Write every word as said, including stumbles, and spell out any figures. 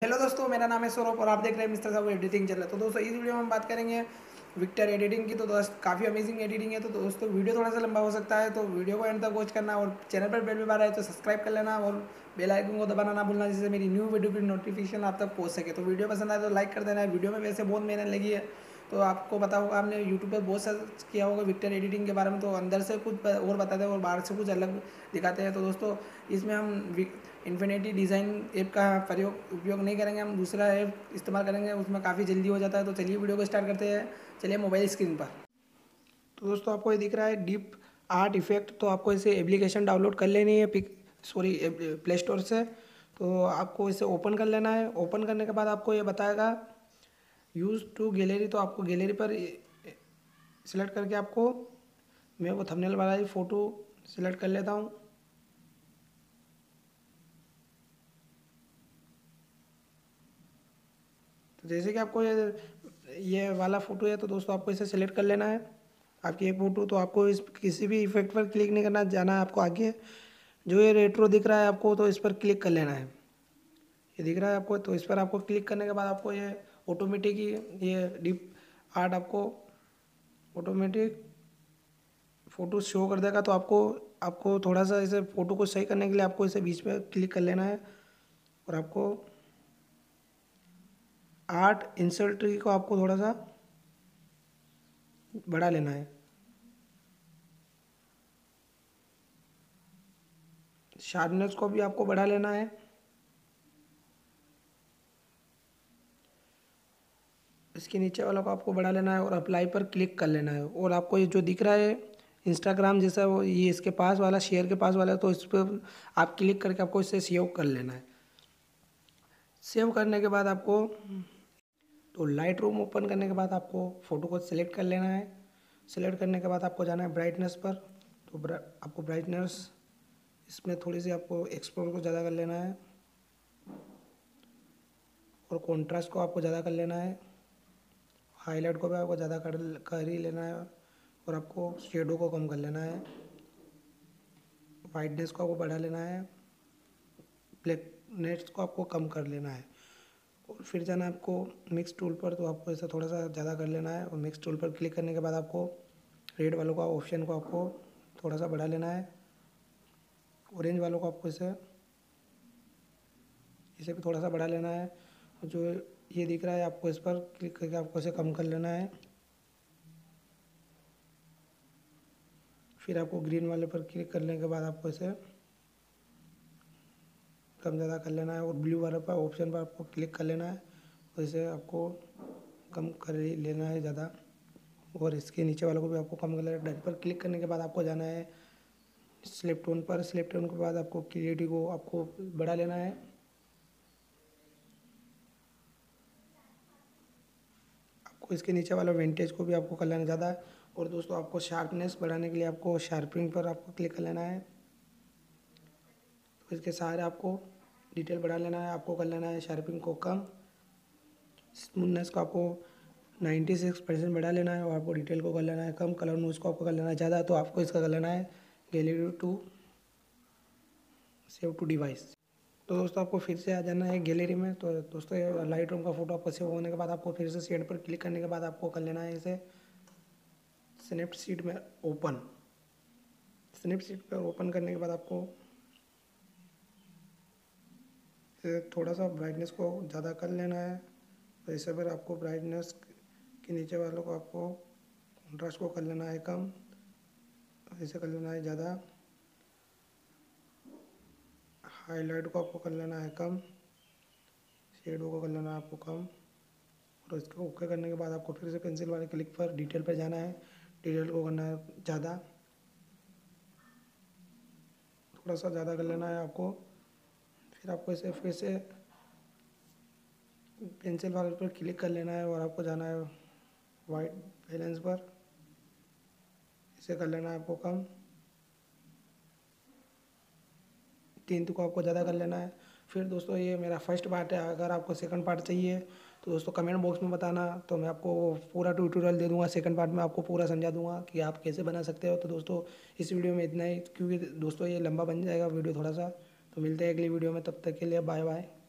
Hello दोस्तों, मेरा नाम है सौरभ और आप देख रहे हैं मिस्टर साहब एडिटिंग चैनल। तो दोस्तों इस वीडियो में हम बात करेंगे विक्टर एडिटिंग की। तो दोस्त काफ़ी अमेजिंग एडिटिंग है। तो दोस्तों वीडियो थोड़ा सा लंबा हो सकता है, तो वीडियो को एंड तक वॉच करना और चैनल पर पहली बार आए तो सब्सक्राइब कर लेना और बेल आइकन को दबाना ना भूलना, जिससे मेरी न्यू वीडियो की नोटिफिकेशन आप तक पहुँच सके। तो वीडियो पसंद आए तो लाइक कर देना है। वीडियो में वैसे बहुत मेहनत लगी है, तो आपको पता होगा, आपने यूट्यूब पर बहुत सर्च किया होगा विक्टर एडिटिंग के बारे में। तो अंदर से कुछ और बताते हैं और बाहर से कुछ अलग दिखाते हैं। तो दोस्तों इसमें हम इन्फिनिटी डिज़ाइन ऐप का प्रयोग उपयोग नहीं करेंगे, हम दूसरा ऐप इस्तेमाल करेंगे, उसमें काफ़ी जल्दी हो जाता है। तो चलिए वीडियो को स्टार्ट करते हैं। चलिए मोबाइल स्क्रीन पर। तो दोस्तों आपको ये दिख रहा है डीप आर्ट इफेक्ट। तो आपको इसे एप्लीकेशन डाउनलोड कर लेनी है पिक सॉरी प्ले स्टोर से। तो आपको इसे ओपन कर लेना है। ओपन करने के बाद आपको ये बताएगा यूज़ टू गैलरी। तो आपको गैलरी पर सिलेक्ट करके आपको, मैं वो थंबनेल वाला ही फ़ोटो सिलेक्ट कर लेता हूँ। तो जैसे कि आपको ये ये वाला फ़ोटो है, तो दोस्तों आपको इसे सेलेक्ट कर लेना है, आपकी एक फ़ोटो। तो आपको इस किसी भी इफेक्ट पर क्लिक नहीं करना, जाना है आपको आगे। जो ये रेट्रो दिख रहा है आपको, तो इस पर क्लिक कर लेना है। ये दिख रहा है आपको, तो इस पर आपको क्लिक करने के बाद आपको ये ऑटोमेटिक ही ये डीप आर्ट आपको ऑटोमेटिक फ़ोटो शो कर देगा। तो आपको आपको थोड़ा सा इसे फ़ोटो को सही करने के लिए आपको इसे बीच में क्लिक कर लेना है और आपको आर्ट इंसर्ट ट्री को आपको थोड़ा सा बढ़ा लेना है। शार्पनेस को भी आपको बढ़ा लेना है। इसके नीचे वाला को आपको बढ़ा लेना है और अप्लाई पर क्लिक कर लेना है। और आपको ये जो दिख रहा है इंस्टाग्राम जैसा, वो ये इसके पास वाला शेयर के पास वाला, तो इस पर आप क्लिक करके आपको इसे सेव कर लेना है। सेव करने के बाद आपको, तो लाइट रूम ओपन करने के बाद आपको फ़ोटो को सिलेक्ट कर लेना है। सिलेक्ट करने के बाद आपको जाना है ब्राइटनेस पर। तो ब्रा, आपको ब्राइटनेस इसमें थोड़ी सी आपको एक्सप्लोर को ज़्यादा कर लेना है और कॉन्ट्रास्ट को आपको ज़्यादा कर लेना है। हाईलाइट को भी आपको ज़्यादा कर कर ही लेना है और आपको शेडो को कम कर लेना है। वाइटनेस को आपको बढ़ा लेना है। ब्लैकनेस को आपको कम कर लेना है और फिर जाना है आपको मिक्स टूल पर। तो आपको इसे थोड़ा सा ज़्यादा कर लेना है और मिक्स टूल पर क्लिक करने के बाद आपको रेड वालों का ऑप्शन को आपको थोड़ा सा बढ़ा लेना है। ऑरेंज वालों को आपको इसे इसे भी थोड़ा सा बढ़ा लेना है। और जो ये दिख रहा है आपको, इस पर क्लिक करके आपको इसे कम कर लेना है। फिर आपको ग्रीन वाले पर क्लिक करने के बाद आपको इसे कम ज़्यादा कर लेना है और ब्लू वाले पर ऑप्शन पर आपको क्लिक कर लेना है और इसे आपको कम कर ही लेना है ज़्यादा। और इसके नीचे वालों को भी आपको कम कर लेना है। डन पर क्लिक करने के बाद आपको जाना है स्लिप टोन पर। स्लिप टोन के बाद आपको क्लियरिटी को आपको बढ़ा लेना है। आपको इसके नीचे वाला विंटेज को भी आपको कर लेना ज़्यादा। और दोस्तों आपको शार्पनेस बढ़ाने के लिए आपको शार्पिंग पर आपको क्लिक कर लेना है। तो इसके सहारे आपको डिटेल बढ़ा लेना है, आपको कर लेना है शार्पिंग को कम। स्मूथनेस को आपको नाइन्टी सिक्स परसेंट बढ़ा लेना है और आपको डिटेल को कर लेना है कम। कलर नोज को आपको कर लेना है ज़्यादा। तो आपको इसका कर लेना है gallery to save to device. तो दोस्तों आपको फिर से आ जाना है गैलरी में। तो दोस्तों ये लाइट रूम का फोटो आपको सेव होने के बाद आपको फिर से शेड पर क्लिक करने के बाद आपको कर लेना है इसे स्नैपसीड में ओपन। स्नैपसीड पर ओपन करने के बाद आपको थोड़ा सा ब्राइटनेस को ज़्यादा कर लेना है। तो इसे पर आपको ब्राइटनेस के नीचे वालों को आपको कॉन्ट्रास्ट को कर लेना है कम, इसे कर लेना है ज़्यादा। हाईलाइट को आपको कर लेना है कम, शेडो को कर लेना है आपको कम। और इसको ओके करने के बाद आपको फिर से पेंसिल वाले क्लिक पर डिटेल पर जाना है। डिटेल को करना है ज़्यादा, थोड़ा सा ज़्यादा कर लेना है आपको। फिर आपको इसे फिर से पेंसिल वाले पर क्लिक कर लेना है और आपको जाना है वाइट बैलेंस पर, इसे कर लेना है आपको कम। टेंथ को आपको ज़्यादा कर लेना है। फिर दोस्तों ये मेरा फर्स्ट पार्ट है। अगर आपको सेकंड पार्ट चाहिए तो दोस्तों कमेंट बॉक्स में बताना, तो मैं आपको पूरा ट्यूटोरियल दे दूंगा। सेकंड पार्ट में आपको पूरा समझा दूंगा कि आप कैसे बना सकते हो। तो दोस्तों इस वीडियो में इतना ही, क्योंकि दोस्तों ये लंबा बन जाएगा वीडियो थोड़ा सा। तो मिलते हैं अगली वीडियो में, तब तक के लिए बाय बाय।